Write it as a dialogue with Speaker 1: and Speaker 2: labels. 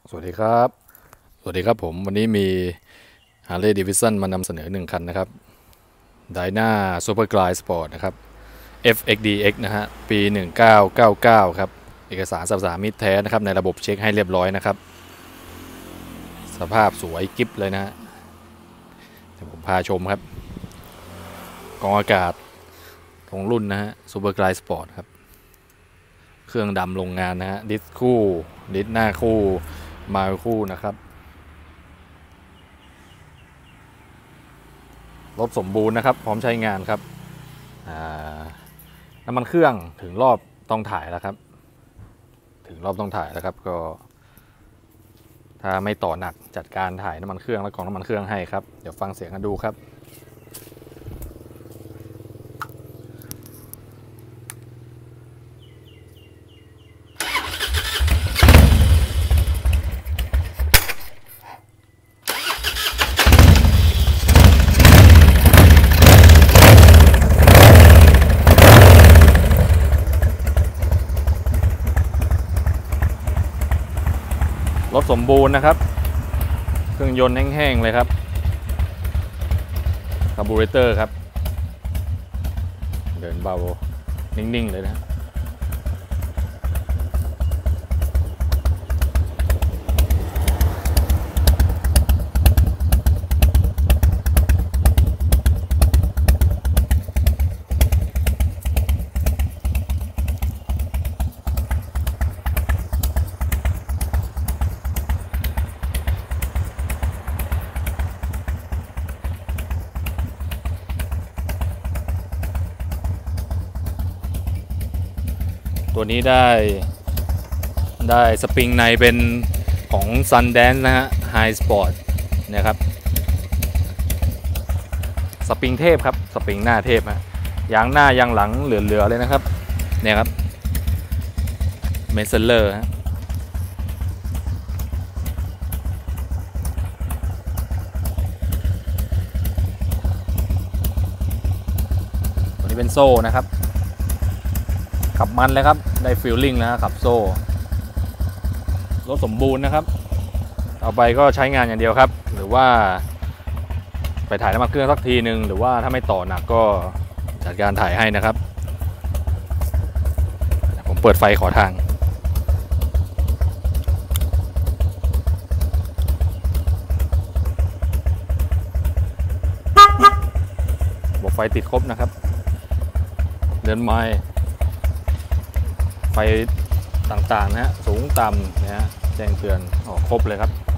Speaker 1: สวัสดีครับผมวันนี้มี Harley Davidson มานำเสนอ1คันนะครับ Dyna Super Glide Sport นะครับ FXDX นะฮะปี1999ครับเอกสารสามิตแท้นะครับในระบบเช็คให้เรียบร้อยนะครับสภาพสวยกิ๊บเลยนะฮะเดี๋ยวผมพาชมครับกองอากาศของรุ่นนะฮะ Super Glide Sport ครับเครื่องดำโรงงานนะฮะดิสคู่ดิสหน้าคู่มาคู่นะครับรถสมบูรณ์นะครับพร้อมใช้งานครับน้ำมันเครื่องถึงรอบต้องถ่ายแล้วครับก็ถ้าไม่ต่อหนักจัดการถ่ายน้ำมันเครื่องและกรองน้ำมันเครื่องให้ครับเดี๋ยวฟังเสียงกันดูครับรถสมบูรณ์นะครับเครื่องยนต์แห้งๆเลยครับคาร์บูเรเตอร์ครับเดินเบานิ่งๆเลยนะตัวนี้ได้สปริงในเป็นของ Sundance นะฮะ High Sport นะครับสปริงเทพครับสปริงหน้าเทพฮะยางหน้ายางหลังเหลือๆเลยนะครับเนี่ยครับเมสเซอร์ฮะตัวนี้เป็นโซ่นะครับขับมันเลยครับได้ฟีลลิ่งนะขับโซ่รถสมบูรณ์นะครับเอาไปก็ใช้งานอย่างเดียวครับหรือว่าไปถ่ายน้ำมันเครื่องสักทีหนึ่งหรือว่าถ้าไม่ต่อหนักก็จัดการถ่ายให้นะครับผมเปิดไฟขอทางบอกไฟติดครบนะครับเดินไม้ไฟต่างๆนะฮะสูงต่ำนะฮะแจ้งเตือนครบเลยครับ